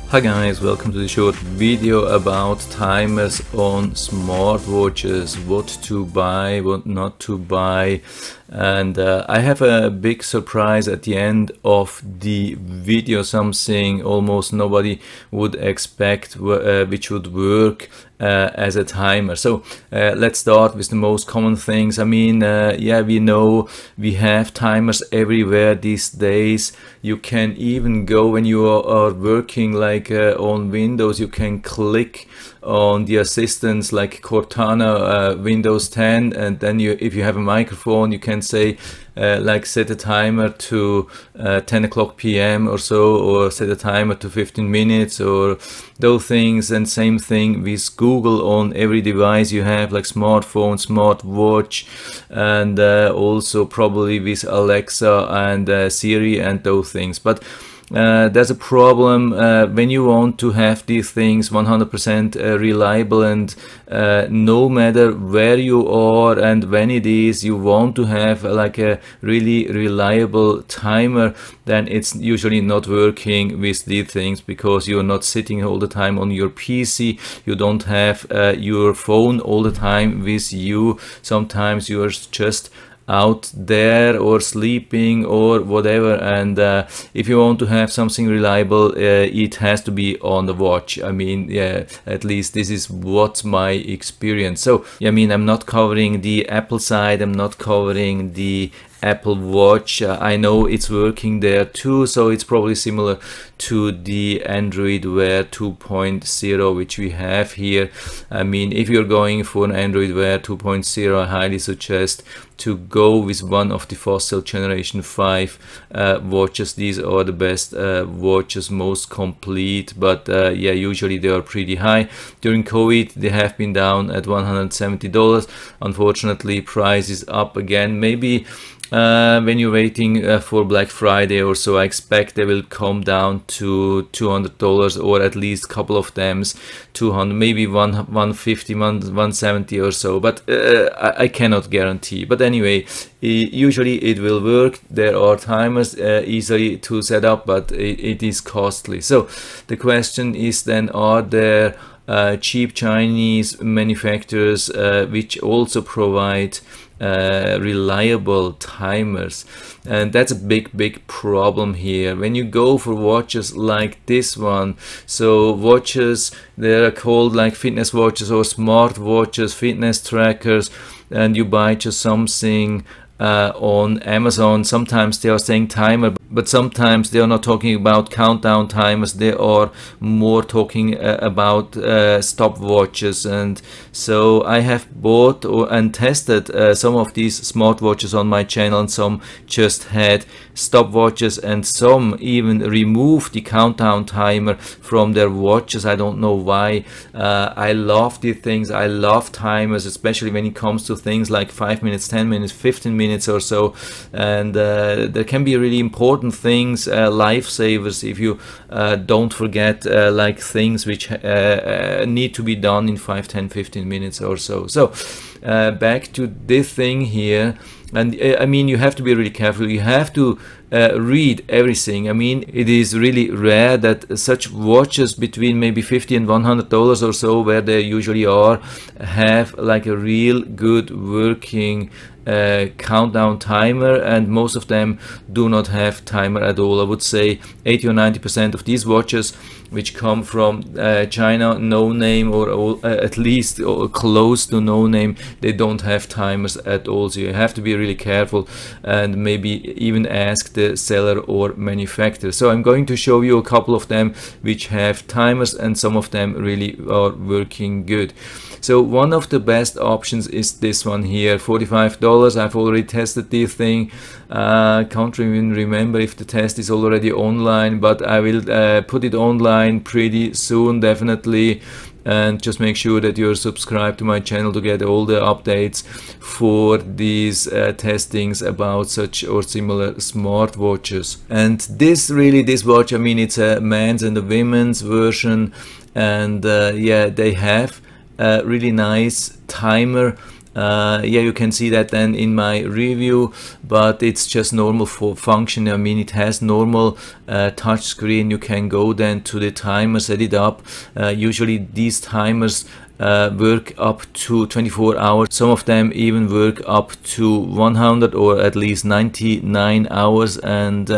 Hi guys, welcome to the short video about timers on smartwatches, what to buy, what not to buy. And I have a big surprise at the end of the video, something almost nobody would expect, which would work as a timer. So let's start with the most common things. I mean, yeah, we know we have timers everywhere these days. You can even go when you are working like on Windows, you can click on the assistants like Cortana, Windows 10, and then if you have a microphone, you can say like set a timer to 10 o'clock p.m. or so, or set a timer to 15 minutes or those things. And same thing with Google on every device you have, like smartphone, smartwatch, and also probably with Alexa and Siri and those things. But there's a problem when you want to have these things 100% reliable, and no matter where you are and when it is, you want to have like a really reliable timer, then it's usually not working with these things, because you're not sitting all the time on your PC, you don't have your phone all the time with you, sometimes you're just out there or sleeping or whatever, and if you want to have something reliable, it has to be on the watch. I mean, yeah, at least this is what's my experience. So I mean, I'm not covering the Apple side, I'm not covering the Apple Watch. I know it's working there too, so it's probably similar to the Android Wear 2.0 which we have here. I mean, if you're going for an Android Wear 2.0, I highly suggest to go with one of the Fossil Generation 5 watches. These are the best watches, most complete, but yeah, usually they are pretty high. During COVID they have been down at $170. Unfortunately, price is up again. Maybe when you're waiting for Black Friday or so, I expect they will come down to $200, or at least a couple of them 200, maybe 150, 170 or so, but I cannot guarantee. But anyway, usually it will work. There are timers easily to set up, but it is costly. So the question is then, are there cheap Chinese manufacturers which also provide reliable timers? And that's a big problem here when you go for watches like this one. So watches, they are called like fitness watches or smart watches, fitness trackers, and you buy just something on Amazon. Sometimes they are saying timer, but sometimes they are not talking about countdown timers, they are more talking about stopwatches. And so I have bought and tested some of these smartwatches on my channel, and some just had stopwatches, and some even removed the countdown timer from their watches. I don't know why. I love these things, I love timers, especially when it comes to things like 5 minutes, 10 minutes, 15 minutes or so. And there can be really important things, lifesavers, if you don't forget like things which need to be done in 5, 10, 15 minutes or so. So back to this thing here. And I mean, you have to be really careful, you have to read everything. I mean, it is really rare that such watches between maybe $50 and $100 or so, where they usually are, have like a real good working countdown timer, and most of them do not have timer at all. I would say 80 or 90% of these watches which come from China, no name, or at least close to no name, they don't have timers at all. So you have to be really careful and maybe even ask the seller or manufacturer. So I'm going to show you a couple of them which have timers, and some of them really are working good. So one of the best options is this one here, $45. I've already tested this thing. Can't even remember if the test is already online, but I will put it online pretty soon, definitely. And just make sure that you're subscribed to my channel to get all the updates for these testings about such or similar smartwatches. And this watch, I mean, it's a men's and a women's version, and yeah, they have a really nice timer Yeah, you can see that then in my review, but it's just normal for function. I mean, it has normal touch screen. You can go then to the timer, set it up. Usually these timers work up to 24 hours. Some of them even work up to 100 or at least 99 hours and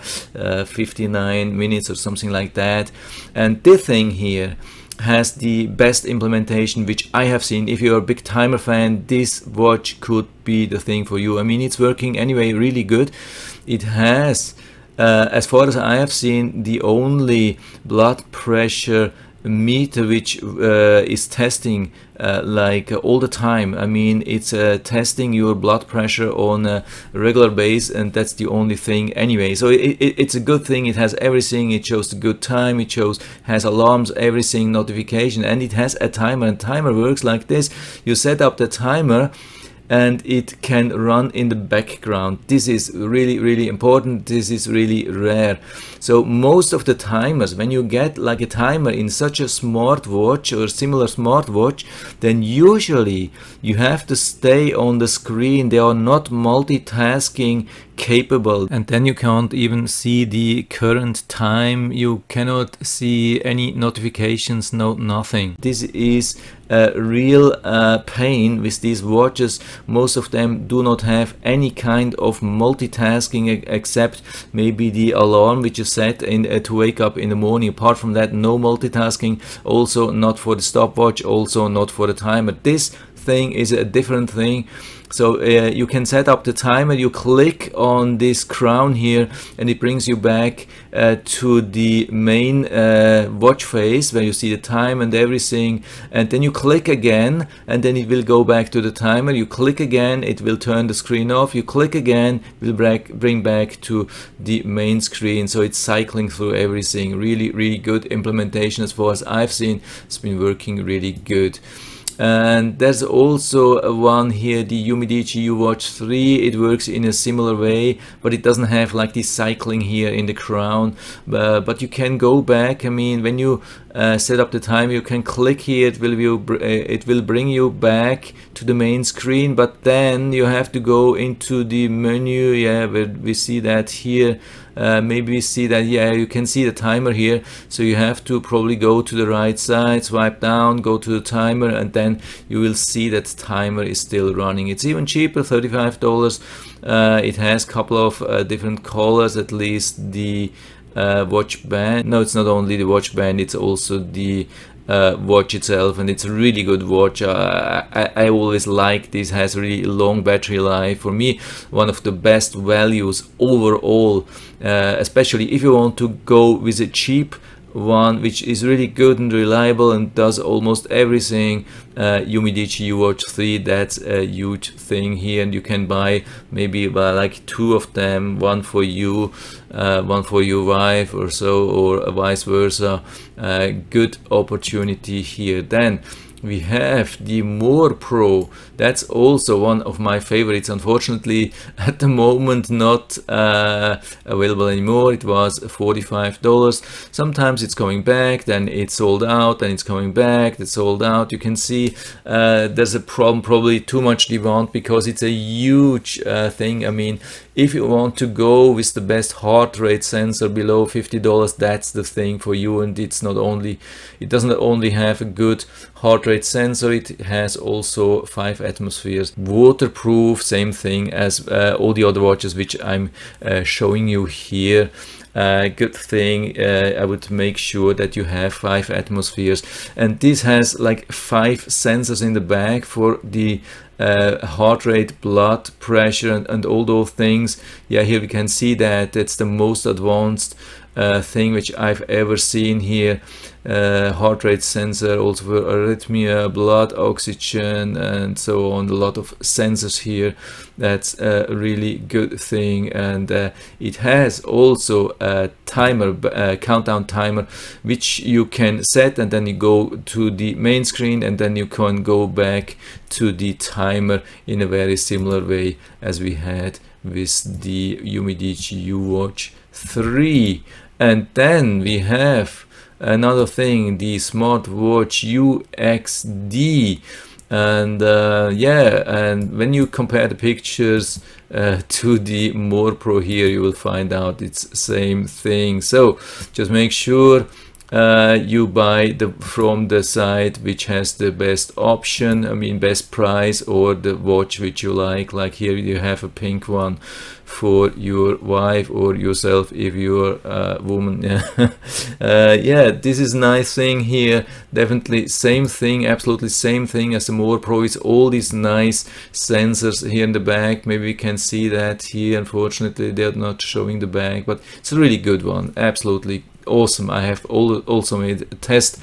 59 minutes or something like that. And this thing here has the best implementation which I have seen. If you're a big timer fan, this watch could be the thing for you. I mean, it's working anyway really good. It has, as far as I have seen, the only blood pressure meter which is testing like all the time. I mean, it's testing your blood pressure on a regular basis, and that's the only thing anyway. So it's a good thing. It has everything. It shows the good time. It has alarms, everything, notification, and it has a timer. And timer works like this: you set up the timer and it can run in the background. This is really important. This is really rare. So most of the timers, when you get like a timer in such a smartwatch or similar smartwatch, then usually you have to stay on the screen. They are not multitasking capable, and then you can't even see the current time. You cannot see any notifications, nothing. This is a real pain with these watches. Most of them do not have any kind of multitasking except maybe the alarm which is set in to wake up in the morning. Apart from that, no multitasking. Also not for the stopwatch, also not for the timer. This thing is a different thing. So you can set up the timer. You click on this crown here and it brings you back to the main watch face where you see the time and everything, and then you click again and then it will go back to the timer. You click again, it will turn the screen off. You click again, it will bring back to the main screen. So it's cycling through everything. Really good implementation as far as I've seen. It's been working really good. And there's also one here, the Yumidichi U-Watch 3. It works in a similar way, but it doesn't have like this cycling here in the crown. But you can go back. I mean, when you set up the time, you can click here. It will bring you back to the main screen. But then you have to go into the menu. Yeah, where we see that here. Maybe we see that, yeah, you can see the timer here. So you have to probably go to the right side, swipe down, go to the timer, and then you will see that timer is still running. It's even cheaper, $35. It has a couple of different colors, at least the watch band. No, it's not only the watch band, it's also the watch itself, and it's a really good watch. I always like this. Has really long battery life. For me, one of the best values overall, especially if you want to go with a cheap one which is really good and reliable and does almost everything. Yumidichi U-Watch 3, that's a huge thing here, and you can buy maybe like 2 of them, one for you, one for your wife or so, or vice versa. Good opportunity here. Then we have the More Pro. That's also one of my favorites. Unfortunately, at the moment not available anymore. It was $45. Sometimes it's coming back, then it's sold out, then it's coming back, it's sold out. You can see there's a problem, probably too much demand, because it's a huge thing. I mean, if you want to go with the best heart rate sensor below $50, that's the thing for you. And it's not only, it doesn't only have a good heart rate sensor, it has also 5 atmospheres, waterproof, same thing as all the other watches which I'm showing you here. Good thing, I would make sure that you have 5 atmospheres, and this has like 5 sensors in the back for the heart rate, blood pressure, and all those things. Yeah, here we can see that it's the most advanced thing which I've ever seen here. Heart rate sensor, also for arrhythmia, blood oxygen, and so on. A lot of sensors here. That's a really good thing. And it has also a timer, countdown timer, which you can set, and then you go to the main screen, and then you can go back to the timer in a very similar way as we had with the Yumidichi U-Watch 3. And then we have another thing, the smartwatch UXD. And yeah, and when you compare the pictures to the More Pro here, you will find out it's same thing. So just make sure you buy from the site which has the best option, I mean best price, or the watch which you like here you have a pink one for your wife or yourself if you're a woman. Yeah, this is nice thing here. Definitely same thing, absolutely same thing as the More Pro. It's all these nice sensors here in the back. Maybe we can see that here. Unfortunately they're not showing the back, but it's a really good one, absolutely awesome. I have also made a test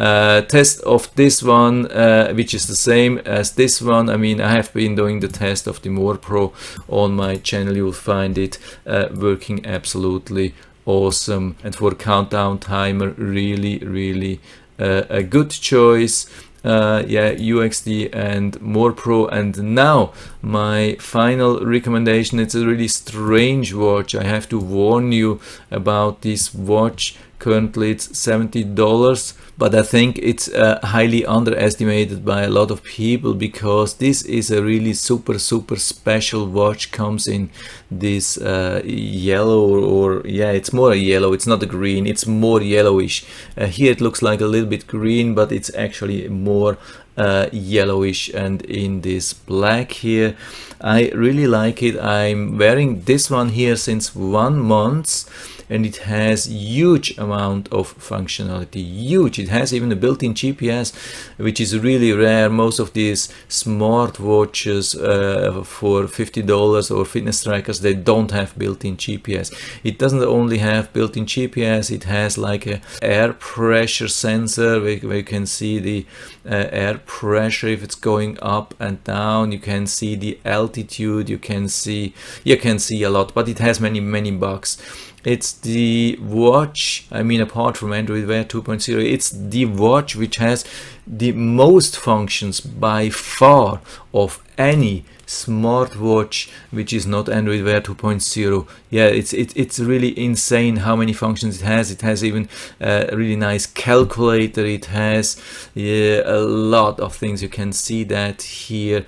of this one, which is the same as this one. I mean, I have been doing the test of the More Pro on my channel. You will find it working absolutely awesome. And for countdown timer, really a good choice. Yeah, UXD and More Pro. And now my final recommendation. It's a really strange watch. I have to warn you about this watch. Currently it's $70, but I think it's highly underestimated by a lot of people, because this is a really super special watch. Comes in this yellow, or yeah, it's more a yellow, it's not a green, it's more yellowish. Here it looks like a little bit green, but it's actually more yellowish, and in this black here. I really like it. I'm wearing this one here since 1 month, and it has huge amount of functionality, huge. It has even a built-in GPS, which is really rare. Most of these smartwatches for $50 or fitness trackers, they don't have built-in GPS. It doesn't only have built-in GPS, it has like a air pressure sensor where you can see the air pressure if it's going up and down. You can see the altitude, you can see a lot, but it has many bugs. It's the watch, I mean, apart from Android Wear 2.0, it's the watch which has the most functions by far of any smartwatch which is not Android Wear 2.0. Yeah, it's really insane how many functions it has. It has even a really nice calculator. It has a lot of things. You can see that here.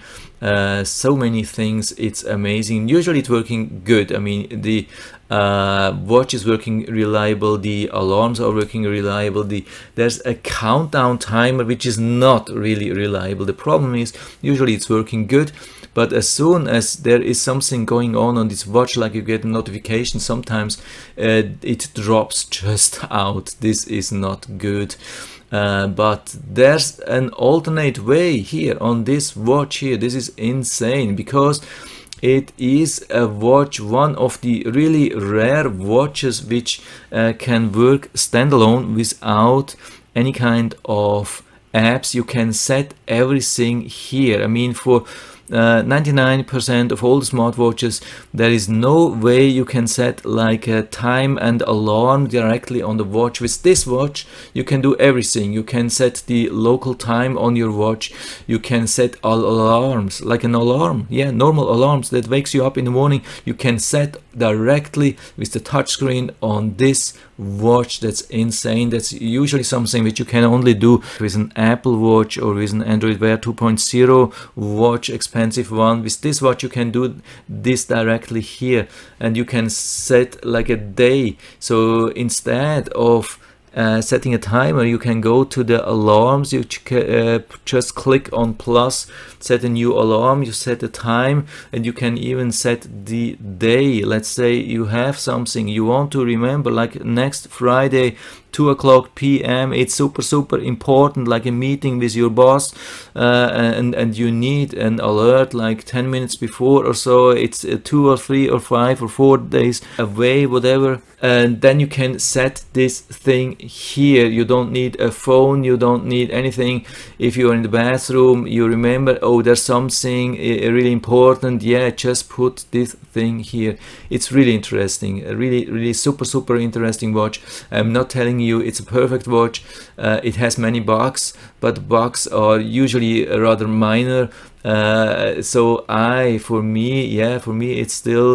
So many things. It's amazing. Usually it's working good. I mean, the watch is working reliable, the alarms are working reliable, there's a countdown timer which is not really reliable. The problem is usually it's working good, but as soon as there is something going on this watch, like you get a notification, sometimes it drops just out. This is not good. But there's an alternate way here on this watch here. This is insane, because it is a watch, one of the really rare watches which can work standalone without any kind of apps. You can set everything here. I mean, for 99% of all the smartwatches, there is no way you can set like a time and alarm directly on the watch. With this watch you can do everything. You can set the local time on your watch, you can set all alarms, like an alarm, yeah, normal alarms that wakes you up in the morning, you can set directly with the touchscreen on this watch. That's insane. That's usually something which you can only do with an Apple Watch or with an Android Wear 2.0 watch, expensive one. With this watch you can do this directly here, and you can set like a day. So instead of setting a timer, you can go to the alarms. You just click on plus, set a new alarm, you set a time, and you can even set the day. Let's say you have something you want to remember, like next Friday 2:00 p.m. It's super important, like a meeting with your boss, and you need an alert like 10 minutes before or so. It's 2 or 3 or 5 or 4 days away, whatever, and then you can set this thing here. You don't need a phone, you don't need anything. If you're in the bathroom, you remember, oh, there's something really important, yeah, just put this thing here. It's really interesting, a really super interesting watch. I'm not telling you it's a perfect watch. It has many bugs, but bugs are usually rather minor. So for me it's still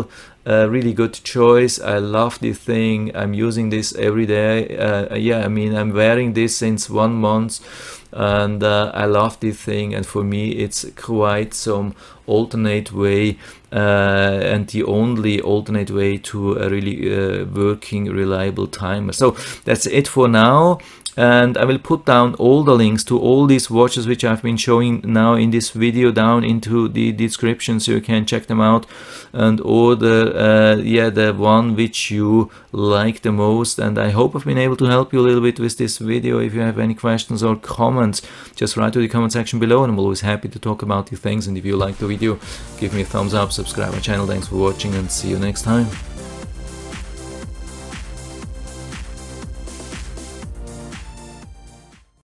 a really good choice. I love this thing. I'm using this every day. Yeah, I mean, I'm wearing this since 1 month, and I love this thing, and for me it's quite some alternate way, and the only alternate way to a really working reliable timer. So that's it for now, and I will put down all the links to all these watches which I've been showing now in this video down into the description, so you can check them out and order yeah, the one which you like the most. And I hope I've been able to help you a little bit with this video. If you have any questions or comments, just write to the comment section below, and I'm always happy to talk about these things. And if you like the video, give me a thumbs up, subscribe my channel. Thanks for watching, and see you next time.